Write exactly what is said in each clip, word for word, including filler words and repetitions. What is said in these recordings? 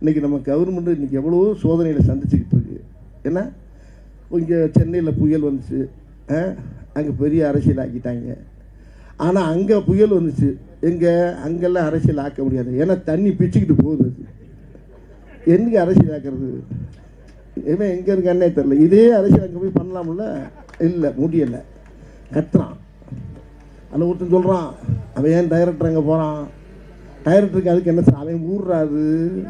இன்றைக்கி நம்ம கவர்மெண்ட் இன்றைக்கி எவ்வளோ சோதனையில் சந்திச்சுக்கிட்டு இருக்கு. ஏன்னா இங்கே சென்னையில் புயல் வந்துச்சு, அங்கே பெரிய அரசியல் ஆக்கிட்டாங்க. ஆனால் அங்கே புயல் வந்துச்சு, எங்கே அங்கெல்லாம் அரசியல் ஆக்க முடியாது. ஏன்னா தண்ணி பிச்சுக்கிட்டு போகுது. எங்கே அரசியல் ஆக்கிறது? ஏன்னா எங்கே இருக்கானே தெரில. இதே அரசியல் அங்கே போய் பண்ணலாம்ல, இல்லை முடியலை, கத்துறான். அதில் ஒருத்தன் சொல்கிறான், அவன் ஏன் டைரக்டர் அங்கே போகிறான்? டைரக்டருக்கு அதுக்கு என்ன சார், அவன் ஊர்றாது.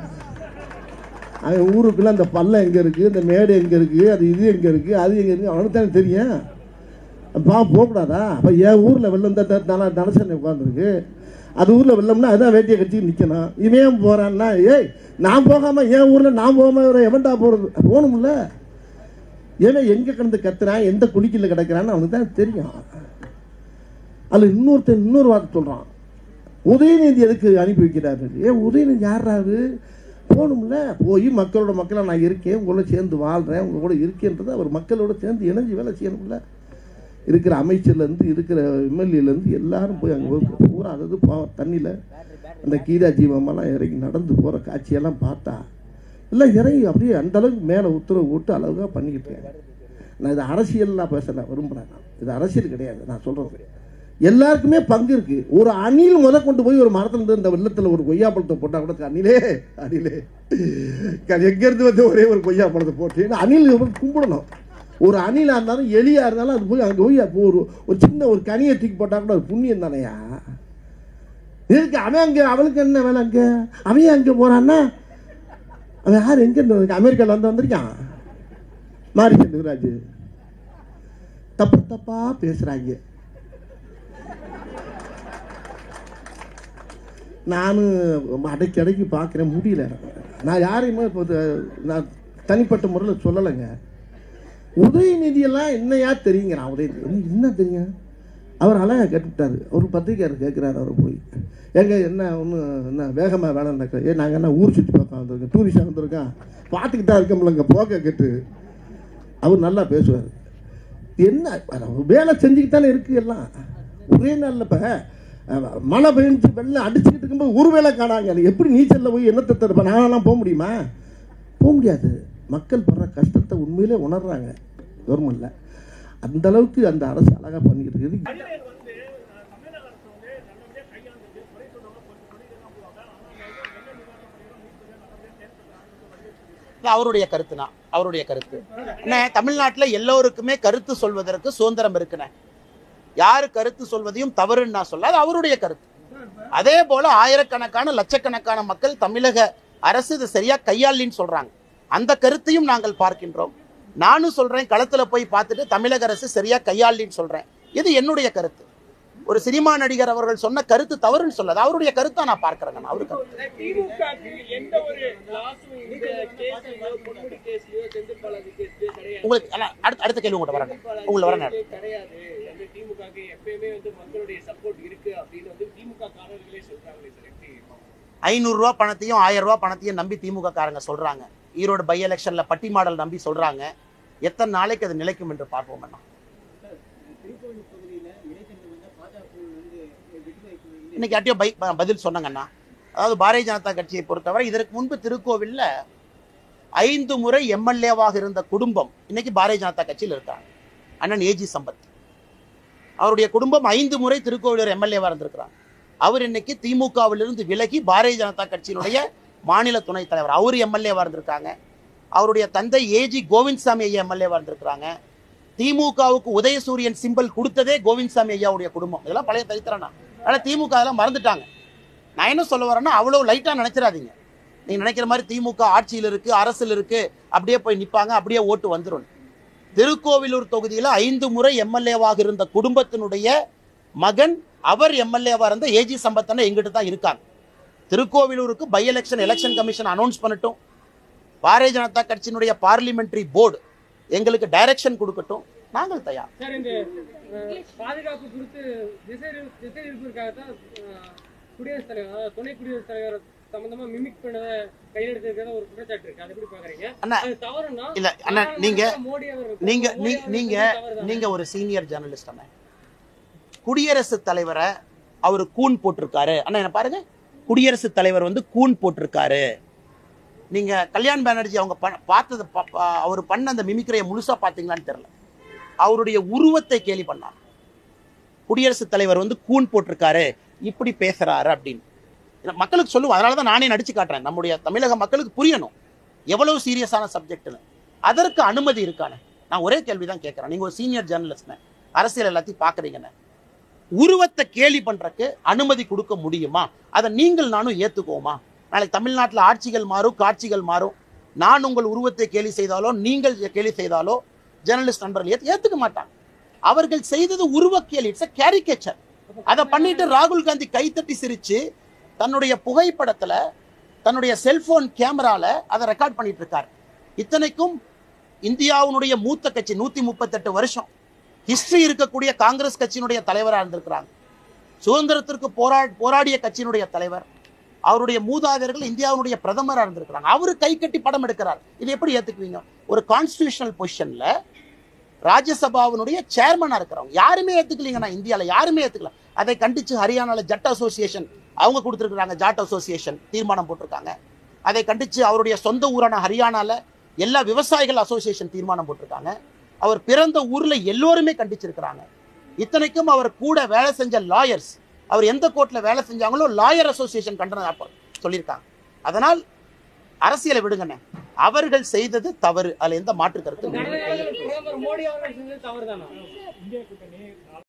அவன் ஊருக்குள்ள அந்த பள்ளம் எங்கே இருக்குது, இந்த மேடு எங்கே இருக்குது, அது இது எங்கே இருக்குது, அது எங்கே இருக்குது, அவனுக்கு தானே தெரியும். பா போகக்கூடாதா? அப்போ என் ஊரில் வெள்ளம் தான் தனசனை உட்காந்துருக்கு, அது ஊரில் வெள்ளம்னா அதான் வேட்டியை கட்டிட்டு நிற்கணும். இவன் போகிறான்னா, ஏய் நான் போகாமல் என் ஊரில் நான் போகாமல் எவன்டா போகிறது? போகணும்ல. ஏன்னா எங்கே கிடந்து கத்துறான், எந்த குளிக்கல கிடக்கிறான்னு அவனுக்கு தான் தெரியும். அதில் இன்னொருத்தன் இன்னொரு வார்த்தை சொல்கிறான், உதயநிதி எதுக்கு அனுப்பி வைக்கிறாரு? ஏன் உதயநிதி யாராரு? போகணும்ல. போய் மக்களோட மக்களாக நான் இருக்கேன், உங்களோட சேர்ந்து வாழ்கிறேன், உங்கள் கூட இருக்கேன்றது அவர் மக்களோட சேர்ந்து இணைஞ்சு வேலை செய்யணும்ல. இருக்கிற அமைச்சர்லேருந்து இருக்கிற எம்எல்ஏலேருந்து எல்லாரும் போய் அங்கே போய் பூரா அதாவது தண்ணியில் அந்த கீதா ஜீவமெல்லாம் இறங்கி நடந்து போகிற காட்சியெல்லாம் பார்த்தா எல்லாம் இறங்கி அப்படியே அந்தளவுக்கு மேலே உத்தரவு போட்டு அழகாக பண்ணிக்கிட்டு இருக்கேன். நான் இது அரசியல்லாம் பேசலை, விரும்புகிறேன். நான் இது அரசியல் கிடையாது. நான் சொல்கிறது எல்லாருக்குமே பங்கு இருக்கு. ஒரு அணில் முத கொண்டு போய் ஒரு மரத்துல இருந்து இந்த வெள்ளத்தில் ஒரு கொய்யா பழத்தை போட்டா கூட அணிலே அணிலே எங்க இருந்து வந்து ஒரே ஒரு கொய்யா பழத்தை போட்டு அணில் கும்பிடணும். ஒரு அணிலா இருந்தாலும் எலியா இருந்தாலும் அது போய் அங்கே போய் ஒரு ஒரு சின்ன ஒரு கனியை தூக்கி போட்டா கூட ஒரு புண்ணியம் தானையா இருக்கு. அவன் அங்கே அவளுக்கு என்ன வேலை? அங்கே அவன் அங்கே போறான்னா அவன் யார்? எங்க இருந்து அமெரிக்கால வந்து வந்திருக்கான் மாரி செல்வராஜ். தப்பு தப்பா பேசுறாங்க. நானும் அடைக்கி அடைக்கி பார்க்குறேன், முடியல. நான் யாரையுமே இப்போ நான் தனிப்பட்ட முறையில் சொல்லலைங்க. உதயநிதியெல்லாம் என்னையா தெரியுங்கிறான். உதயநிதி என்ன தெரியும்? அவர் அழகாக கேட்டுவிட்டார். ஒரு பத்திரிக்கையார் கேட்குறாரு அவர் போய், எங்க என்ன ஒன்று என்ன வேகமாக வேலை நடக்கிற? ஏ நாங்கள் என்ன ஊர் சுற்றி பார்க்க வந்திருக்கோம், டூரிஸ்டாக வந்திருக்கோம், பார்த்துக்கிட்டா இருக்கோம்லங்க போக்க கேட்டு. அவர் நல்லா பேசுவார். என்ன வேலை செஞ்சுக்கிட்டாலே இருக்கு எல்லாம் ஒரே நாளில். இப்போ மழை பெஞ்சு வெள்ளம் அடிச்சுக்கிட்டு இருக்கும்போது ஒரு வேலை காணாங்க. எப்படி நீச்சலில் போய் என்னத்தை தருப்பேன்? நானெல்லாம் போக முடியுமா? போக முடியாது. மக்கள் படுற கஷ்டத்தை உண்மையிலே உணர்றாங்க கவர்மெண்ட்ல. அந்த அளவுக்கு அந்த அரசு அழகா பண்ணிக்கிட்டு இருக்குது. அவருடைய கருத்துனா அவருடைய கருத்து என்ன? தமிழ்நாட்டில் எல்லோருக்குமே கருத்து சொல்வதற்கு சுதந்திரம் இருக்குண்ணே. யாரு கருத்து சொல்வதையும் தவறுன்னு நான் சொல்ல, அது அவருடைய கருத்து. அதே போல ஆயிரக்கணக்கான லட்சக்கணக்கான மக்கள் தமிழக அரசு இதை சரியா கையாளின்னு சொல்றாங்க. அந்த கருத்தையும் நாங்கள் பார்க்கின்றோம். நானும் சொல்றேன், களத்துல போய் பார்த்துட்டு தமிழக அரசு சரியா கையாளின்னு சொல்றேன். இது என்னுடைய கருத்து. ஒரு சினிமா நடிகர் அவர்கள் சொன்ன கருத்து தவறுன்னு சொல்லாது, அவருடைய கருத்தை நான் பார்க்கிறேன். அவருக்கு உங்களுக்கு அடுத்த கேள்வி உங்கள்கிட்ட வரேன், உங்களை வரேன். ஐநூறு ரூபா பணத்தையும் ஆயிரம் ரூபாய் பணத்தையும் நம்பி திமுக காரங்க சொல்றாங்க. ஈரோடு பை எலெக்ஷன்ல பட்டி மாடல் நம்பி சொல்றாங்க. எத்தனை நாளைக்கு அது நிலைக்கும் என்று பார்ப்போம். இன்னைக்கு யார்ட்டையோ பை பதில் சொன்னாங்கண்ணா. அதாவது பாரதிய ஜனதா கட்சியை பொறுத்தவரை இதற்கு முன்பு திருக்கோவில்ல ஐந்து முறை எம்எல்ஏவாக இருந்த குடும்பம் இன்னைக்கு பாரதிய ஜனதா கட்சியில் இருக்காங்க. அண்ணன் ஏஜி சம்பத் அவருடைய குடும்பம் ஐந்து முறை திருக்கோவிலூர் எம்எல்ஏவா இருந்திருக்கிறாங்க. அவர் இன்னைக்கு திமுகவிலிருந்து விலகி பாரதிய ஜனதா கட்சியினுடைய மாநில துணைத் தலைவர், அவரு எம்எல்ஏவா இருந்திருக்காங்க. அவருடைய தந்தை ஏஜி கோவிந்த்சாமி ஐயா எம்எல்ஏவா இருந்திருக்கிறாங்க. திமுகவுக்கு உதயசூரியன் சிம்பல் கொடுத்ததே கோவிந்த்சாமி ஐயாவுடைய குடும்பம். இதெல்லாம் பழைய சரித்திரம்னா. அதனால திமுக அதெல்லாம் மறந்துட்டாங்க. நான் என்ன சொல்ல வரேன்னா, அவ்வளவு லைட்டா நினைச்சிடாதீங்க. நீங்க நினைக்கிற மாதிரி திமுக ஆட்சியில் இருக்கு, அரசில் இருக்கு, அப்படியே போய் நிப்பாங்க, அப்படியே ஓட்டு வந்துடும். திருக்கோவிலூர் தொகுதியில் ஐந்து முறை எம்எல்ஏவாக இருந்த குடும்பத்தினுடைய மகன், அவர் எம்எல்ஏவா இருந்த ஏஜி சம்பத்தன எங்கிட்ட தான் இருக்காங்க. திருக்கோவிலூருக்கு by election election commission announce பண்ணட்டும். பாரதிய ஜனதா கட்சியினுடைய பார்லிமெண்டரி போர்டு எங்களுக்கு டைரக்ஷன் கொடுக்கட்டும், நாங்கள் தயார். பாதுகாப்பு குறித்து திசை திசை இருப்பதற்காகத்தான் குடியரசுத் தலைவர், துணை குடியரசுத் தலைவர் சம்பந்தமா மிமிக் பண்ணதை கையெழுத்து ஒரு குற்றச்சாட்டு இருக்கு. அதை எப்படி பாக்குறீங்க? தவறுனா இல்ல அண்ணா, நீங்க நீங்க நீங்க நீங்க ஒரு சீனியர் ஜேர்னலிஸ்ட் அண்ணா. குடியரசுத் தலைவரை அவரு கூன் போட்டிருக்காரு அண்ணா. என்ன பாருங்க, குடியரசுத் தலைவர் வந்து கூன் போட்டிருக்காரு, நீங்க கல்யாண் பானர்ஜி அவங்க பார்த்தது அவர் பண்ண அந்த மிமிக்ரியை முழுசா பார்த்தீங்களான்னு தெரியல. அவருடைய உருவத்தை கேலி பண்ணார். குடியரசுத் தலைவர் வந்து கூன் போட்டிருக்காரு, இப்படி பேசுறாரு அப்படின்னு மக்களுக்கு சொல்லுவோம். அதனாலதான் நானே நடிச்சு காட்டுறேன். நம்முடைய தமிழக மக்களுக்கு புரியணும் எவ்வளவு சீரியஸான சப்ஜெக்ட்னு. அதற்கு அனுமதி இருக்கானே? நான் ஒரே கேள்விதான் கேட்கிறேன். நீங்க ஒரு சீனியர் ஜேர்னலிஸ்ட், அரசியல் எல்லாத்தையும் பாக்குறீங்கன்னு, உருவத்தை கேலி பண்றதுக்கு அனுமதி கொடுக்க முடியுமா? அதை நீங்கள் நானும் ஏத்துக்குவோமா? நாளைக்கு தமிழ்நாட்டில் ஆட்சிகள் மாறும், காட்சிகள் மாறும். நான் உங்கள் உருவத்தை கேலி செய்தாலோ நீங்கள் கேலி செய்தாலோ ஜேர்னலிஸ்ட் நண்பர்கள் ஏத்துக்க மாட்டாங்க. அவர்கள் செய்தது உருவ கேலி, இட்ஸ் a caricature. அதை பண்ணிட்டு ராகுல் காந்தி கைத்தட்டி சிரிச்சு தன்னுடைய புகைப்படத்துல தன்னுடைய செல்போன் கேமரால அதை ரெக்கார்ட் பண்ணிட்டு இருக்காரு. இத்தனைக்கும் இந்தியாவுடைய மூத்த கட்சி, நூத்தி முப்பத்தி எட்டு வருஷம் ஹிஸ்டரி இருக்கக்கூடிய காங்கிரஸ் கட்சியினுடைய தலைவராக இருந்திருக்கிறாங்க. சுதந்திரத்திற்கு போரா போராடிய கட்சியினுடைய தலைவர், அவருடைய மூதாதையர்கள் இந்தியாவுடைய பிரதமராக இருந்திருக்கிறாங்க. அவரு கை கட்டி படம் எடுக்கிறார். இது எப்படி ஏத்துக்குவீங்க? ஒரு கான்ஸ்டிடியூஷனல் பொசிஷன்ல ராஜ்யசபாவினுடைய சேர்மனா இருக்கிறவங்க யாருமே ஏத்துக்கலீங்கன்னா, இந்தியாவில் யாருமே ஏத்துக்கல. அதை கண்டிச்சு ஹரியானால ஜட் அசோசியேஷன் அவங்க கொடுத்துருக்காங்க, ஜாட் அசோசியேஷன் தீர்மானம் போட்டிருக்காங்க. அதை கண்டிச்சு அவருடைய சொந்த ஊரான ஹரியானால எல்லா விவசாயிகள் அசோசியேஷன் தீர்மானம் போட்டிருக்காங்க. அவர் பிறந்த ஊர்ல எல்லோருமே கண்டிச்சிருக்கிறாங்க. இத்தனைக்கும் அவர் கூட வேலை செஞ்ச லாயர்ஸ், அவர் எந்த கோர்ட்ல வேலை செஞ்சாங்களோ லாயர் அசோசியேஷன் கண்டனம் சொல்லியிருக்காங்க. அதனால் அரசியலை விடுங்கண்ணே, அவர்கள் செய்தது தவறு, அதுல எந்த மாற்று கருத்து மோடி அவர்கள் செஞ்சது தவறு தானா?